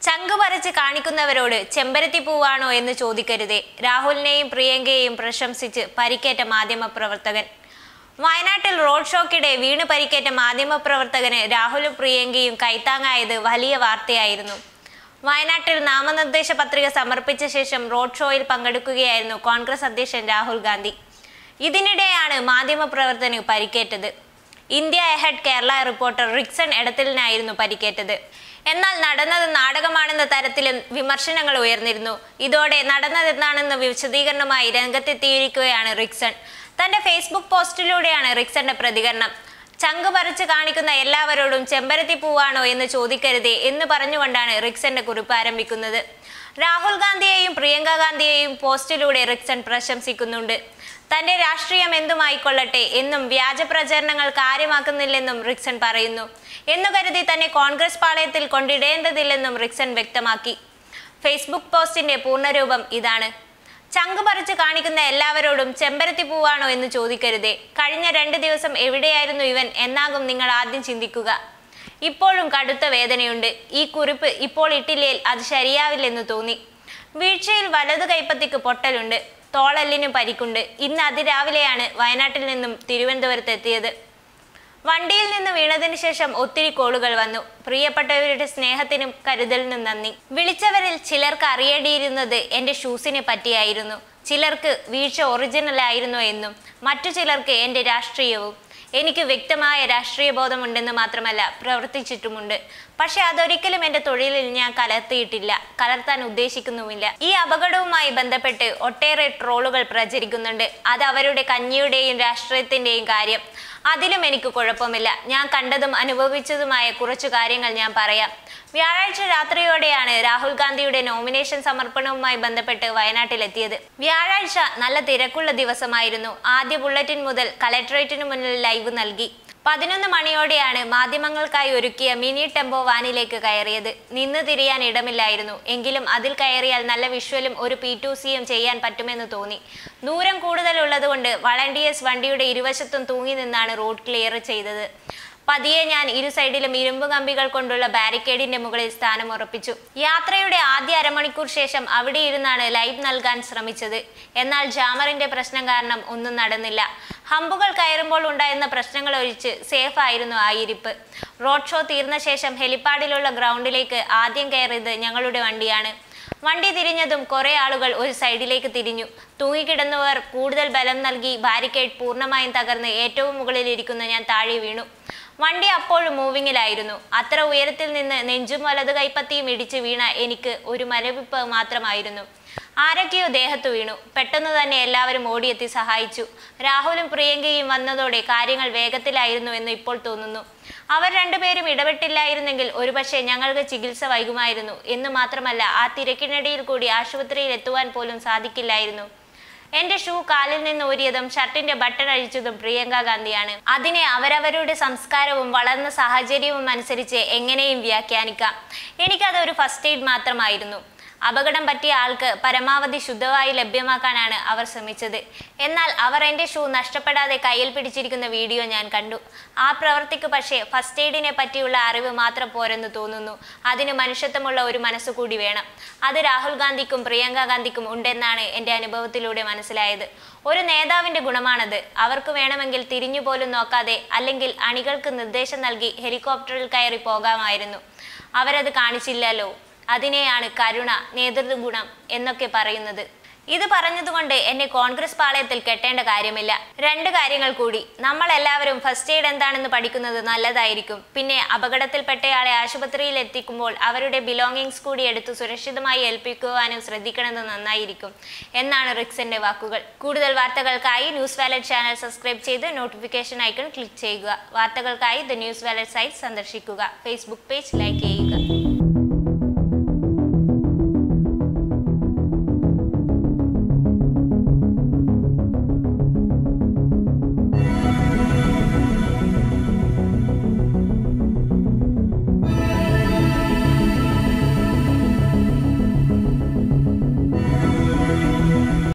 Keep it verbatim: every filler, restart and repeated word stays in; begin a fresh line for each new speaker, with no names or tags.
ചങ്കുപറിച്ച് കാണിക്കുന്നവരോട് ചെമ്പരത്തി പൂവാണോ എന്ന് ചോദിക്കരുതേ. രാഹുലിനെയും പ്രിയങ്കയെയും പ്രശംസിച്ച് പരിക്കേറ്റ മാധ്യമപ്രവർത്തകൻ. വയനാട്ടിൽ റോഡ് ഷോക്കിടെ വീണ് പരിക്കേറ്റ മാധ്യമപ്രവർത്തകന് രാഹുലും പ്രിയങ്കയും കൈത്താങ്ങായത് വലിയ വാർത്തയായിരുന്നു. വയനാട്ടിൽ നാമനിർദ്ദേശ പത്രിക സമർപ്പിച്ച ശേഷം റോഡ് ഷോയിൽ പങ്കെടുക്കുകയായിരുന്നു കോൺഗ്രസ് അധ്യക്ഷൻ രാഹുൽ ഗാന്ധി. ഇതിനിടെയാണ് മാധ്യമപ്രവർത്തകന് പരിക്കേറ്റത്. India ahead Kerala reporter Rixon എടത്തിലിനായിരുന്നു പരിക്കേറ്റത്. എന്നാൽ നടന്നത് നാടകമാണെന്ന തരത്തിലും വിമർശനങ്ങൾ ഉയർന്നിരുന്നു. ഇതോടെ നടന്നതെന്താണെന്ന് വിശദീകരണമായി രംഗത്തെത്തിയിരിക്കുകയാണ് റിക്സൺ. തന്റെ ഫേസ്ബുക്ക് പോസ്റ്റിലൂടെയാണ് റിക്സന്റെ പ്രതികരണം. ചങ്ക് പറിച്ച് കാണിക്കുന്ന എല്ലാവരോടും ചെമ്പരത്തി പൂവാണോ എന്ന് ചോദിക്കരുതേ എന്ന് പറഞ്ഞുകൊണ്ടാണ് റിക്സന്റെ കുറിപ്പ് ആരംഭിക്കുന്നത്. രാഹുൽ ഗാന്ധിയെയും പ്രിയങ്ക ഗാന്ധിയെയും പോസ്റ്റിലൂടെ റിക്സൺ പ്രശംസിക്കുന്നുണ്ട്. തന്റെ രാഷ്ട്രീയം എന്തുമായിക്കൊള്ളട്ടെ എന്നും വ്യാജ പ്രചരണങ്ങൾ കാര്യമാക്കുന്നില്ലെന്നും റിക്സൺ പറയുന്നു. എന്നു കരുതി തന്നെ കോൺഗ്രസ് പാളയത്തിൽ കൊണ്ടിടേണ്ടതില്ലെന്നും റിക്സൺ വ്യക്തമാക്കി. ഫേസ്ബുക്ക് പോസ്റ്റിന്റെ പൂർണ്ണരൂപം ഇതാണ്: ചങ്ക് പറിച്ച് കാണിക്കുന്ന എല്ലാവരോടും ചെമ്പരത്തി പൂവാണോ എന്ന് ചോദിക്കരുതേ. കഴിഞ്ഞ രണ്ട് ദിവസം എവിടെയായിരുന്നു ഇവൻ എന്നാകും നിങ്ങൾ ആദ്യം ചിന്തിക്കുക. ഇപ്പോഴും കടുത്ത വേദനയുണ്ട്. ഈ കുറിപ്പ് ഇപ്പോൾ ഇട്ടില്ലേൽ അത് ശരിയാവില്ലെന്ന് തോന്നി. വീഴ്ചയിൽ വലതു കൈപ്പത്തിക്ക് പൊട്ടലുണ്ട്, തോളെല്ലിനും പരിക്കുണ്ട്. ഇന്ന് അതിരാവിലെയാണ് വയനാട്ടിൽ നിന്നും തിരുവനന്തപുരത്ത് എത്തിയത്. വണ്ടിയിൽ നിന്ന് വീണതിന് ശേഷം ഒത്തിരി കോളുകൾ വന്നു. പ്രിയപ്പെട്ടവരുടെ സ്നേഹത്തിനും കരുതലിനും നന്ദി. വിളിച്ചവരിൽ ചിലർക്ക് അറിയേണ്ടിയിരുന്നത് എൻ്റെ ഷൂസിനെ പറ്റിയായിരുന്നു, ചിലർക്ക് വീഴ്ച ഒറിജിനൽ ആയിരുന്നു എന്നും, മറ്റു ചിലർക്ക് എൻ്റെ രാഷ്ട്രീയവും. എനിക്ക് വ്യക്തമായ രാഷ്ട്രീയ ബോധമുണ്ടെന്ന് മാത്രമല്ല, പ്രവർത്തിച്ചിട്ടുമുണ്ട്. പക്ഷെ അതൊരിക്കലും എൻ്റെ തൊഴിലിൽ ഞാൻ കലർത്തിയിട്ടില്ല, കലർത്താൻ ഉദ്ദേശിക്കുന്നുമില്ല. ഈ അപകടവുമായി ബന്ധപ്പെട്ട് ഒട്ടേറെ ട്രോളുകൾ പ്രചരിക്കുന്നുണ്ട്. അത് അവരുടെ കഞ്ഞിയുടെയും രാഷ്ട്രീയത്തിൻ്റെയും കാര്യം. അതിലും എനിക്ക് കുഴപ്പമില്ല. ഞാൻ കണ്ടതും അനുഭവിച്ചതുമായ കുറച്ചു കാര്യങ്ങൾ ഞാൻ പറയാം. വ്യാഴാഴ്ച രാത്രിയോടെയാണ് രാഹുൽ ഗാന്ധിയുടെ നോമിനേഷൻ സമർപ്പണവുമായി ബന്ധപ്പെട്ട് വയനാട്ടിലെത്തിയത്. വ്യാഴാഴ്ച നല്ല തിരക്കുള്ള ദിവസമായിരുന്നു. ആദ്യ ബുള്ളറ്റിൻ മുതൽ കളക്ടറേറ്റിന് മുന്നിൽ ലൈവ് നൽകി. പതിനൊന്ന് മണിയോടെയാണ് മാധ്യമങ്ങൾക്കായി ഒരുക്കിയ മിനി ടെമ്പോ വാനിലേക്ക് കയറിയത്. നിന്ന് തിരിയാൻ ഇടമില്ലായിരുന്നു. എങ്കിലും അതിൽ കയറിയാൽ നല്ല വിഷ്വലും ഒരു പി ടു സിയും ചെയ്യാൻ പറ്റുമെന്ന് തോന്നി. ദൂരം കൂടുതലുള്ളതുകൊണ്ട് വളണ്ടിയേഴ്സ് വണ്ടിയുടെ ഇരുവശത്തും തൂങ്ങി നിന്നാണ് റോഡ് ക്ലിയർ ചെയ്തത്. പതിയെ ഞാൻ ഇരു സൈഡിലും ഇരുമ്പ് കമ്പികൾ കൊണ്ടുള്ള ബാരിക്കേഡിന്റെ മുകളിൽ സ്ഥാനം ഉറപ്പിച്ചു. യാത്രയുടെ ആദ്യ അരമണിക്കൂർ ശേഷം അവിടെ ഇരുന്നാണ് ലൈവ് നൽകാൻ ശ്രമിച്ചത്. എന്നാൽ ജാമറിന്റെ പ്രശ്നം കാരണം ഒന്നും നടന്നില്ല. ഹമ്പുകൾ കയറുമ്പോൾ ഉണ്ടായിരുന്ന പ്രശ്നങ്ങൾ ഒഴിച്ച് സേഫ് ആയിരുന്നു ആ ഇരിപ്പ്. റോഡ് ഷോ തീർന്ന ശേഷം ഹെലിപ്പാഡിലുള്ള ഗ്രൗണ്ടിലേക്ക് ആദ്യം കയറിയത് ഞങ്ങളുടെ വണ്ടിയാണ്. വണ്ടി തിരിഞ്ഞതും കുറെ ആളുകൾ ഒരു സൈഡിലേക്ക് തിരിഞ്ഞു. തൂങ്ങിക്കിടന്നവർ കൂടുതൽ ബലം നൽകി ബാരിക്കേഡ് പൂർണ്ണമായും തകർന്ന് ഏറ്റവും മുകളിൽ ഇരിക്കുന്ന ഞാൻ താഴെ വീണു. വണ്ടി അപ്പോഴും മൂവിങ്ങിലായിരുന്നു. അത്ര ഉയരത്തിൽ നിന്ന് നെഞ്ചും വലതു കൈപ്പത്തിയും ഇടിച്ച് വീണ എനിക്ക് ഒരു മരവിപ്പ് മാത്രമായിരുന്നു. ആരൊക്കെയോ ദേഹത്ത് വീണു. പെട്ടെന്ന് തന്നെ എല്ലാവരും ഓടിയെത്തി സഹായിച്ചു. രാഹുലും പ്രിയങ്കയും വന്നതോടെ കാര്യങ്ങൾ വേഗത്തിലായിരുന്നു എന്ന് ഇപ്പോൾ തോന്നുന്നു. അവർ രണ്ടുപേരും ഇടപെട്ടില്ലായിരുന്നെങ്കിൽ ഒരുപക്ഷെ ഞങ്ങൾക്ക് ചികിത്സ വൈകുമായിരുന്നു. എന്ന് മാത്രമല്ല, ആ തിരക്കിനിടയിൽ കൂടി ആശുപത്രിയിൽ എത്തുവാൻ പോലും സാധിക്കില്ലായിരുന്നു. എന്റെ ഷൂ കാലിൽ നിന്ന് ഊരിയതും ഷർട്ടിന്റെ ബട്ടൺ അഴിച്ചതും പ്രിയങ്ക ഗാന്ധിയാണ്. അതിനെ അവരവരുടെ സംസ്കാരവും വളർന്ന സാഹചര്യവും അനുസരിച്ച് എങ്ങനെയും വ്യാഖ്യാനിക്കാം. എനിക്കത് ഒരു ഫസ്റ്റ് എയ്ഡ് മാത്രമായിരുന്നു. അപകടം പറ്റിയ ആൾക്ക് പരമാവധി ശുദ്ധവായു ലഭ്യമാക്കാനാണ് അവർ ശ്രമിച്ചത്. എന്നാൽ അവർ എൻ്റെ ഷൂ നഷ്ടപ്പെടാതെ കയ്യിൽ പിടിച്ചിരിക്കുന്ന വീഡിയോ ഞാൻ കണ്ടു. ആ പ്രവൃത്തിക്ക് പക്ഷേ ഫസ്റ്റ് എയ്ഡിനെ പറ്റിയുള്ള അറിവ് മാത്രം പോരെന്ന് തോന്നുന്നു. അതിന് മനുഷ്യത്വമുള്ള ഒരു മനസ്സുകൂടി വേണം. അത് രാഹുൽ ഗാന്ധിക്കും പ്രിയങ്ക ഗാന്ധിക്കും ഉണ്ടെന്നാണ് എൻ്റെ അനുഭവത്തിലൂടെ മനസ്സിലായത്. ഒരു നേതാവിൻ്റെ ഗുണമാണത്. അവർക്ക് വേണമെങ്കിൽ തിരിഞ്ഞുപോലും നോക്കാതെ അല്ലെങ്കിൽ അണികൾക്ക് നിർദ്ദേശം നൽകി ഹെലികോപ്റ്ററിൽ കയറി പോകാമായിരുന്നു. അവരത് കാണിച്ചില്ലല്ലോ. അതിനെയാണ് കരുണ, നേതൃഗുണം എന്നൊക്കെ പറയുന്നത്. ഇത് പറഞ്ഞതുകൊണ്ട് എന്നെ കോൺഗ്രസ് പാളയത്തിൽ കെട്ടേണ്ട കാര്യമില്ല. രണ്ട് കാര്യങ്ങൾ കൂടി. നമ്മൾ എല്ലാവരും ഫസ്റ്റ് എയ്ഡ് എന്താണെന്ന് പഠിക്കുന്നത് നല്ലതായിരിക്കും. പിന്നെ അപകടത്തിൽപ്പെട്ടയാളെ ആശുപത്രിയിൽ എത്തിക്കുമ്പോൾ അവരുടെ ബിലോങ്ങിങ്സ് കൂടി എടുത്ത് സുരക്ഷിതമായി ഏൽപ്പിക്കുവാനും ശ്രദ്ധിക്കണമെന്ന് നന്നായിരിക്കും എന്നാണ് റിക്സന്റെ വാക്കുകൾ. കൂടുതൽ വാർത്തകൾക്കായി ന്യൂസ് വാലറ്റ് ചാനൽ സബ്സ്ക്രൈബ് ചെയ്ത് നോട്ടിഫിക്കേഷൻ ഐക്കൺ ക്ലിക്ക് ചെയ്യുക. വാർത്തകൾക്കായി ദ ന്യൂസ് വാലറ്റ് സൈറ്റ് സന്ദർശിക്കുക. ഫേസ്ബുക്ക് പേജ് ലൈക്ക് ചെയ്യുക.